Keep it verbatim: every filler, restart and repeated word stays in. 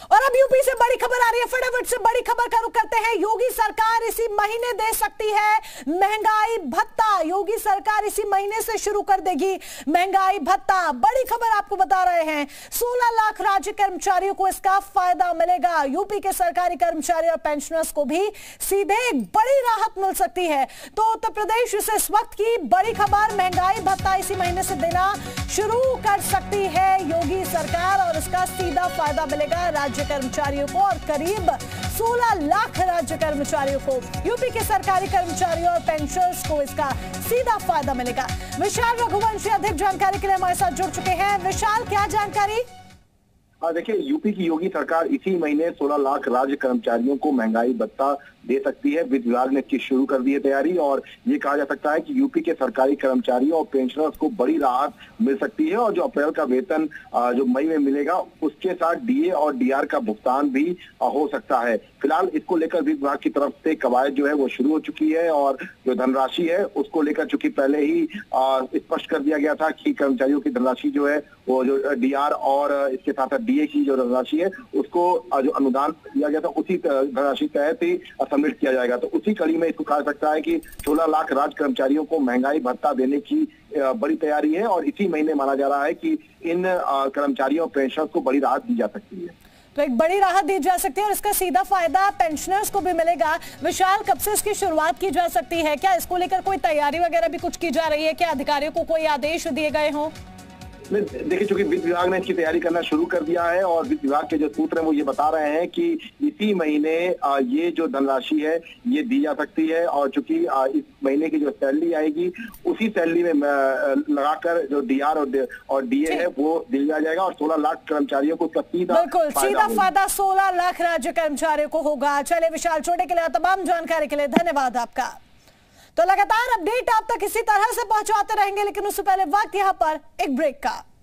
और अब यूपी से बड़ी खबर आ रही है, फटाफट से बड़ी खबर का रुख करते हैं। योगी सरकार इसी महीने दे सकती है महंगाई भत्ता। योगी सरकार इसी महीने से शुरू कर देगी महंगाई भत्ता। बड़ी खबर आपको बता रहे हैं, सोलह लाख राज्य कर्मचारियों को इसका फायदा मिलेगा। यूपी के सरकारी कर्मचारी और पेंशनर्स को भी सीधे एक बड़ी राहत मिल सकती है। तो उत्तर प्रदेश से इस वक्त की बड़ी खबर, महंगाई भत्ता इसी महीने से देना शुरू कर सकती है योगी सरकार और इसका सीधा फायदा मिलेगा राज्य कर्मचारियों को और करीब सोलह लाख राज्य कर्मचारियों को, यूपी के सरकारी कर्मचारियों और पेंशनर्स को इसका सीधा फायदा मिलेगा। विशाल रघुवंशी अधिक जानकारी के लिए हमारे साथ जुड़ चुके हैं। विशाल, क्या जानकारी? देखिए, यूपी की योगी सरकार इसी महीने सोलह लाख राज्य कर्मचारियों को महंगाई भत्ता दे सकती है। वित्त विभाग ने इसकी शुरू कर दी है तैयारी और ये कहा जा सकता है कि यूपी के सरकारी कर्मचारियों और पेंशनर्स को बड़ी राहत मिल सकती है और जो अप्रैल का वेतन जो मई में मिलेगा उसके साथ डीए और डीआर का भुगतान भी हो सकता है। फिलहाल इसको लेकर वित्त विभाग की तरफ से कवायद जो है वो शुरू हो चुकी है और जो धनराशि है उसको लेकर चूंकि पहले ही स्पष्ट कर दिया गया था कि कर्मचारियों की धनराशि जो है वो जो डीआर और इसके साथ डीए की जो धनराशि है उसको जो अनुदान दिया गया था उसी धनराशि तहत ही सबमिट किया जाएगा। तो उसी कड़ी में इसको कहा सकता है कि सोलह लाख राज्य कर्मचारियों को महंगाई भत्ता देने की बड़ी तैयारी है और इसी महीने माना जा रहा है कि इन कर्मचारियों और पेंशनर्स को बड़ी राहत दी जा सकती है। तो एक बड़ी राहत दी जा सकती है और इसका सीधा फायदा पेंशनर्स को भी मिलेगा। विशाल, कब से इसकी शुरुआत की जा सकती है? क्या इसको लेकर कोई तैयारी वगैरह भी कुछ की जा रही है? क्या अधिकारियों को कोई आदेश दिए गए हों? देखिए, चूंकि वित्त विभाग ने इसकी तैयारी करना शुरू कर दिया है और वित्त विभाग के जो सूत्र हैं वो ये बता रहे हैं कि इसी महीने ये जो धनराशि है ये दी जा सकती है और चूंकि इस महीने की जो सैलरी आएगी उसी सैलरी में लगाकर जो डीआर और डीए है वो दिया जाएगा और सोलह लाख कर्मचारियों को सीधा बिल्कुल सीधा फायदा सोलह लाख राज्य कर्मचारियों को होगा। चले विशाल, छोटे के लिए तमाम जानकारी के लिए धन्यवाद आपका। तो लगातार अपडेट आप तक इसी तरह से पहुंचाते रहेंगे, लेकिन उससे पहले वक्त यहां पर एक ब्रेक का।